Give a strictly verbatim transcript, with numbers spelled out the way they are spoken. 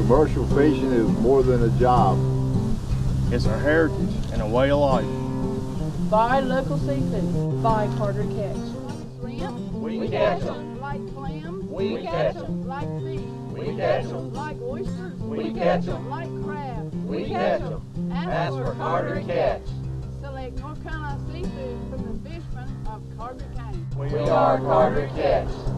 Commercial fishing is more than a job. It's our heritage and a way of life. Buy local seafood. Buy Carteret Catch. Shrimp, We, we catch them. like clams, We catch them. like fish, We catch them. like oysters, We catch them. like crab. We catch them. Ask for Carteret Catch. Select North Carolina seafood from the fishermen of Carteret County. We are Carteret Catch.